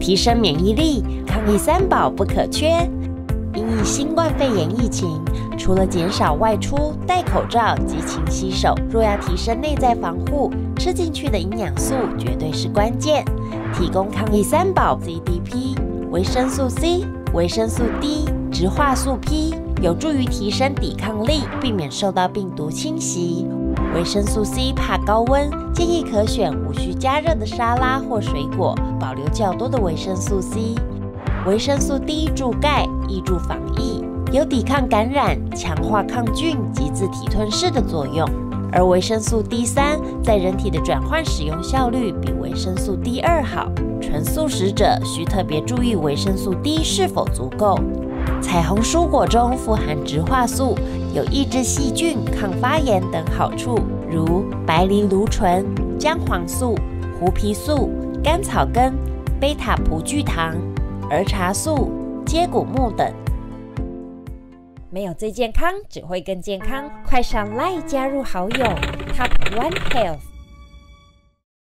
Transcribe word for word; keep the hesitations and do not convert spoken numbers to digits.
提升免疫力，抗疫三宝不可缺。因应新冠肺炎疫情，除了减少外出、戴口罩及勤洗手，若要提升内在防护，吃进去的营养素绝对是关键。提供抗疫三宝 Z D P、维生素 C、维生素 D、植化素 P， 有助于提升抵抗力，避免受到病毒侵袭。维生素 C 怕高温，建议可选无需加热的沙拉或水果，保留较多的维生素 C。维生素 D 助钙，益助防疫，有抵抗感染、强化抗菌及自体吞噬的作用。而维生素 D 三 在人体的转换使用效率比维生素 D 二 好，纯素食者需特别注意维生素 D 是否足够。彩虹蔬果中富含植化素，有抑制细菌、抗发炎等好处，如白藜芦醇、姜黄素、胡皮素、甘草根、贝塔葡聚糖、儿茶素、接骨木等。没有最健康，只会更健康。快上 LINE 加入好友 Top One Health。